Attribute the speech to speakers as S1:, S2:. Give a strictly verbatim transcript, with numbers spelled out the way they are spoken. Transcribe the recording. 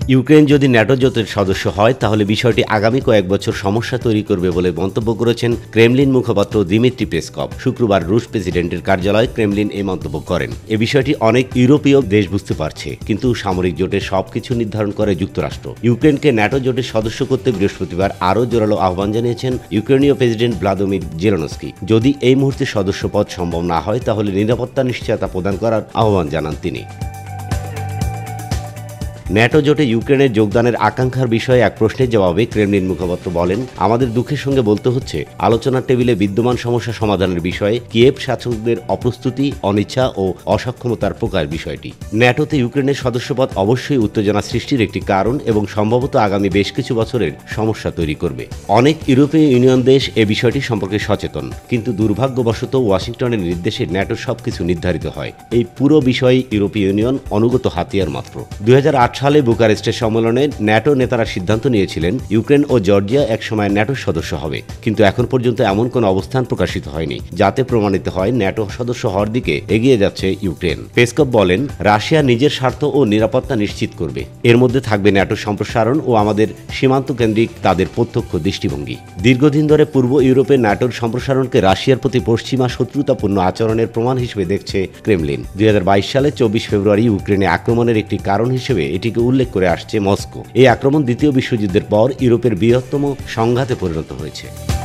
S1: Ukraine যদি NATO জোটের সদস্য হয় তাহলে বিষয়টি আগামী কয়েক বছর সমস্যা তৈরি করবে বলে মন্তব্য করেছেন ক্রেমলিন মুখপাত্র দিমিত্রি পেসকভ। শুক্রবার রুশ প্রেসিডেন্টের কার্যালয়ে ক্রেমলিন এই মন্তব্য করেন। এ বিষয়টি অনেক ইউরোপীয় দেশ বুঝতে পারছে, কিন্তু সামরিক জোটের সবকিছু নির্ধারণ করে যুক্তরাষ্ট্র। ইউক্রেনকে ন্যাটো জোটের সদস্য করতে বৃহস্পতিবার আরও জোরালো আহ্বান জানিয়েছেন ইউক্রেনীয় প্রেসিডেন্ট ভ্লাদিমির জেলেনস্কি। যদি এই মুহূর্তে সদস্য পদ সম্ভব না হয় তাহলে নিরাপত্তা নিশ্চয়তা প্রদান করার আহ্বান জানান তিনি। ন্যাটো জোটে ইউক্রেনের যোগদানের আকাঙ্ক্ষার বিষয়ে এক প্রশ্নের জবাবে ক্রেমলিন মুখপাত্র বলেন, আমাদের দুঃখের সঙ্গে বলতে হচ্ছে আলোচনার টেবিলে বিদ্যমান সমস্যা সমাধানের বিষয়ে কিয়েভ শাসকদের অপ্রস্তুতি, অনিচ্ছা ও অসক্ষমতার প্রকাশ বিষয়টি। ন্যাটোতে ইউক্রেনের সদস্যপদ অবশ্যই উত্তেজনা সৃষ্টির একটি কারণ এবং সম্ভবত আগামী বেশ কিছু বছরের সমস্যা তৈরি করবে। অনেক ইউরোপীয় ইউনিয়ন দেশ এ বিষয়টি সম্পর্কে সচেতন, কিন্তু দুর্ভাগ্যবশত ওয়াশিংটনের নির্দেশে ন্যাটোর সবকিছু নির্ধারিত হয়। এই পুরো বিষয়ে ইউরোপীয় ইউনিয়ন অনুগত হাতিয়ার মাত্র। দুই হাজার আট সালে বুকারেস্টের সম্মেলনে ন্যাটো নেতারা সিদ্ধান্ত নিয়েছিলেন ইউক্রেন ও জর্জিয়া একসময় ন্যাটোর সদস্য হবে, কিন্তু এখন পর্যন্ত এমন কোনো অবস্থান প্রকাশিত হয়নি যাতে প্রমাণিত হয় ন্যাটো সদস্য হওয়ার দিকে এগিয়ে যাচ্ছে ইউক্রেন। পেসকভ বলেন, রাশিয়া নিজের স্বার্থ ও নিরাপত্তা নিশ্চিত করবে। এর মধ্যে থাকবে ন্যাটো সম্প্রসারণ ও আমাদের সীমান্ত কেন্দ্রিক তাদের প্রত্যক্ষ দৃষ্টিভঙ্গি। দীর্ঘদিন ধরে পূর্ব ইউরোপে ন্যাটোর সম্প্রসারণকে রাশিয়ার প্রতি পশ্চিমা শত্রুতাপূর্ণ আচরণের প্রমাণ হিসেবে দেখছে ক্রেমলিন। দুই হাজার বাইশ সালে চব্বিশ ফেব্রুয়ারি ইউক্রেনে আক্রমণের একটি কারণ হিসেবে এটিকে উল্লেখ করে আসছে মস্কো। এই আক্রমণ দ্বিতীয় বিশ্বযুদ্ধের পর ইউরোপের বৃহত্তম সংঘাতে পরিণত হয়েছে।